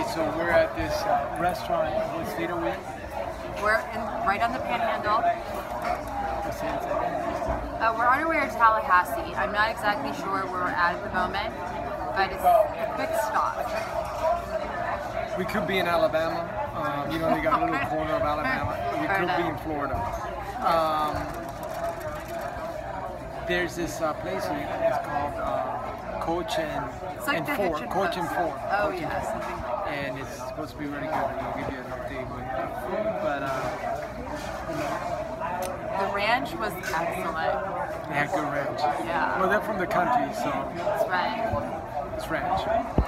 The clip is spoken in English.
So we're at this restaurant. What state are we in? We're right on the Panhandle. What state is it? We're on our way to Tallahassee. I'm not exactly sure where we're at the moment, but it's a quick stop. We could be in Alabama. You know, they got a little corner of Alabama. We could be in Florida. There's this place here. It's called Coach and Four. Coach and Four. Oh yeah, something like that. And it's supposed to be really good. I'll give you an update with the food, but the ranch was excellent. they had good ranch. Yeah. Well, they're from the country, so That's right. it's ranch.